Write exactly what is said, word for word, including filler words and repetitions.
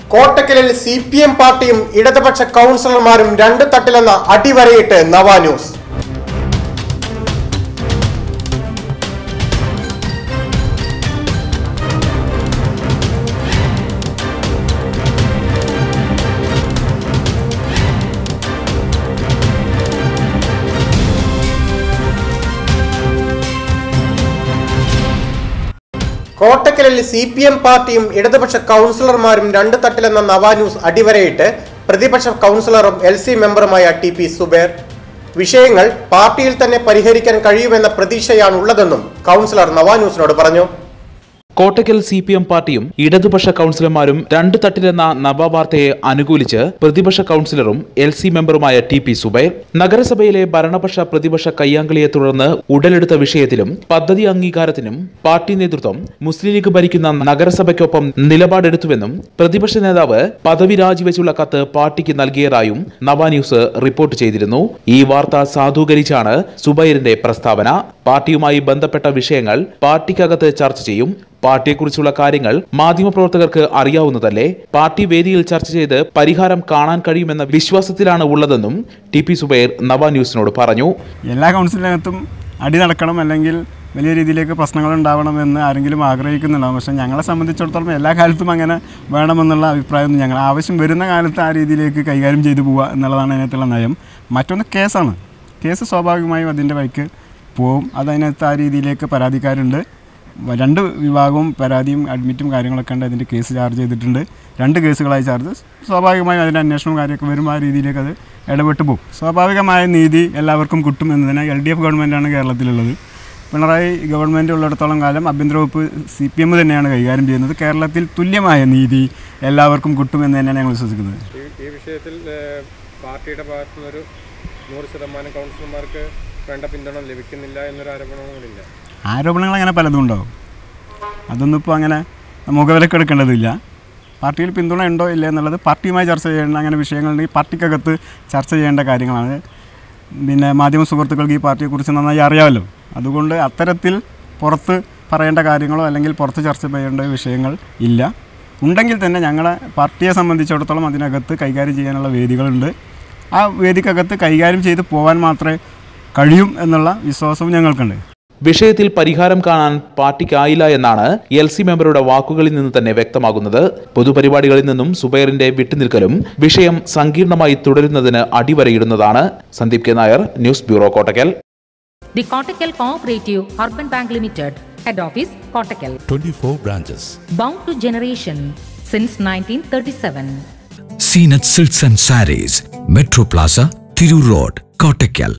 കോട്ടക്കലിൽ C P M പാർട്ടിയും ഇടതുപക്ഷ കൗൺസിലർമാരും രണ്ട് തട്ടിലെന്ന അടിവരയിട്ട് നവ ന്യൂസ്. കോട്ടക്കലിൽ സി പി എം പാർട്ടിയും ഇടതുപക്ഷ കൗൺസിലർമാരും രണ്ട് തട്ടിലെന്ന നവ ന്യൂസ് അടിവരയിട്ട് പ്രതിപക്ഷ കൗൺസിലറും എൽ സി മെമ്പറുമായ ടി പി സുബൈർ. വിഷയങ്ങൾ പാർട്ടിയിൽ തന്നെ പരിഹരിക്കാൻ കഴിയുമെന്ന പ്രതീക്ഷയാണുള്ളതെന്നും കൗൺസിലർ നവ ന്യൂസിനോട് പറഞ്ഞു. കോട്ടക്കൽ സി പി എം പാർട്ടിയും ഇടതുപക്ഷ കൗൺസിലർമാരും രണ്ട് തട്ടിലെന്ന നവവാർത്തയെ അനുകൂലിച്ച് പ്രതിപക്ഷ കൗൺസിലറും എൽ സി മെമ്പറുമായ ടി പി സുബൈർ നഗരസഭയിലെ ഭരണപക്ഷ പ്രതിപക്ഷ കയ്യാങ്കളിയെ തുടർന്ന് ഉടലെടുത്ത വിഷയത്തിലും പദ്ധതി അംഗീകാരത്തിനും പാർട്ടി നേതൃത്വം മുസ്ലിം ലീഗ് ഭരിക്കുന്ന നഗരസഭയ്ക്കൊപ്പം നിലപാടെടുത്തുവെന്നും പ്രതിപക്ഷ നേതാവ് പദവി രാജിവെച്ചുള്ള കത്ത് പാർട്ടിക്ക് നൽകിയതായും നവ ന്യൂസ് റിപ്പോർട്ട് ചെയ്തിരുന്നു. ഈ വാർത്ത സാധൂകരിച്ചാണ് സുബൈറിന്റെ പ്രസ്താവന. പാർട്ടിയുമായി ബന്ധപ്പെട്ട വിഷയങ്ങൾ പാർട്ടിക്കകത്ത് ചർച്ച ചെയ്യും. പാർട്ടിയെക്കുറിച്ചുള്ള കാര്യങ്ങൾ മാധ്യമപ്രവർത്തകർക്ക് അറിയാവുന്നതല്ലേ. പാർട്ടി വേദിയിൽ ചർച്ച ചെയ്ത് പരിഹാരം കാണാൻ കഴിയുമെന്ന വിശ്വാസത്തിലാണ് ഉള്ളതെന്നും ടി പി സുബൈർ നവ ന്യൂസിനോട് പറഞ്ഞു. എല്ലാ കൗൺസിലിനകത്തും അടി നടക്കണം, അല്ലെങ്കിൽ വലിയ രീതിയിലേക്ക് പ്രശ്നങ്ങൾ ഉണ്ടാവണമെന്ന് ആരെങ്കിലും ആഗ്രഹിക്കുന്നുണ്ടാവും. പക്ഷേ ഞങ്ങളെ സംബന്ധിച്ചിടത്തോളം എല്ലാ കാലത്തും അങ്ങനെ വേണമെന്നുള്ള അഭിപ്രായമൊന്നും ഞങ്ങൾ ആവശ്യം വരുന്ന കാലത്ത് ആ രീതിയിലേക്ക് കൈകാര്യം ചെയ്തു പോവുക എന്നുള്ളതാണ് അതിനകത്തുള്ള നയം. മറ്റൊന്ന് കേസാണ്. കേസ് സ്വാഭാവികമായും അതിൻ്റെ വഴിക്ക് പോവും. അതതിനകത്ത് ആ രീതിയിലേക്ക് പരാതിക്കാരുണ്ട്. രണ്ട് വിഭാഗവും പരാതിയും അഡ്മിറ്റും കാര്യങ്ങളൊക്കെ ഉണ്ട്. അതിൻ്റെ കേസ് ചാർജ് ചെയ്തിട്ടുണ്ട്. രണ്ട് കേസുകളായി ചാർജ്. സ്വാഭാവികമായും അതിൻ്റെ അന്വേഷണവും കാര്യമൊക്കെ വരുമ്പോൾ ആ രീതിയിലേക്ക് അത് ഇടപെട്ട് പോകും. സ്വാഭാവികമായ നീതി എല്ലാവർക്കും കിട്ടും എന്നതിന് എൽ ഡി എഫ് ഗവൺമെൻറ്റാണ് കേരളത്തിലുള്ളത്. പിണറായി ഗവൺമെൻറ് ഉള്ളിടത്തോളം കാലം ആഭ്യന്തര വകുപ്പ് സി പി എം തന്നെയാണ് കൈകാര്യം ചെയ്യുന്നത്. കേരളത്തിൽ തുല്യമായ നീതി എല്ലാവർക്കും കിട്ടും എന്ന് തന്നെയാണ് ഞങ്ങൾ വിശ്വസിക്കുന്നത്. ഈ വിഷയത്തിൽ പാർട്ടിയുടെ ഭാഗത്തുനിന്നൊരു നൂറ് ശതമാനം കൗൺസിലർമാർക്ക് വേണ്ട പിന്തുണ ലഭിക്കുന്നില്ല എന്നൊരു ആരോപണങ്ങളില്ല. ആരോപണങ്ങൾ അങ്ങനെ പലതും ഉണ്ടാവും. അതൊന്നും ഇപ്പോൾ അങ്ങനെ മുഖവിലക്ക് എടുക്കേണ്ടതില്ല. പാർട്ടിയിൽ പിന്തുണ ഉണ്ടോ ഇല്ല എന്നുള്ളത് പാർട്ടിയുമായി ചർച്ച ചെയ്യേണ്ട അങ്ങനെ വിഷയങ്ങളുണ്ടെങ്കിൽ പാർട്ടിക്കകത്ത് ചർച്ച ചെയ്യേണ്ട കാര്യങ്ങളാണ്. പിന്നെ മാധ്യമ സുഹൃത്തുക്കൾക്ക് ഈ പാർട്ടിയെക്കുറിച്ച് നന്നായി അറിയാമല്ലോ. അതുകൊണ്ട് അത്തരത്തിൽ പുറത്ത് പറയേണ്ട കാര്യങ്ങളോ അല്ലെങ്കിൽ പുറത്ത് ചർച്ച ചെയ്യേണ്ട വിഷയങ്ങൾ ഇല്ല. ഉണ്ടെങ്കിൽ തന്നെ ഞങ്ങളെ പാർട്ടിയെ സംബന്ധിച്ചിടത്തോളം അതിനകത്ത് കൈകാര്യം ചെയ്യാനുള്ള വേദികളുണ്ട്. ആ വേദിക്കകത്ത് കൈകാര്യം ചെയ്ത് പോകാൻ മാത്രമേ കഴിയും എന്നുള്ള വിശ്വാസവും ഞങ്ങൾക്കുണ്ട്. വിഷയത്തിൽ പരിഹാരം കാണാൻ പാർട്ടിക്കായില്ല എന്നാണ് എൽ സി മെമ്പറുടെ വാക്കുകളിൽ നിന്ന് തന്നെ വ്യക്തമാകുന്നത്. പൊതുപരിപാടികളിൽ നിന്നും സുബൈറിന്റെ വിട്ടുനിൽക്കലും വിഷയം സങ്കീർണമായി തുടരുന്നതിന് അടിവരയിടുന്നതാണ്. Sandeep K Nair, news bureau, Kottakkal. The Kottakkal Cooperative Urban Bank Limited, Head Office, Kottakkal. twenty-four branches. Bound to generation since nineteen thirty-seven. Seenat Silks and Sarees, Metro Plaza, Thiru Road, Kottakkal.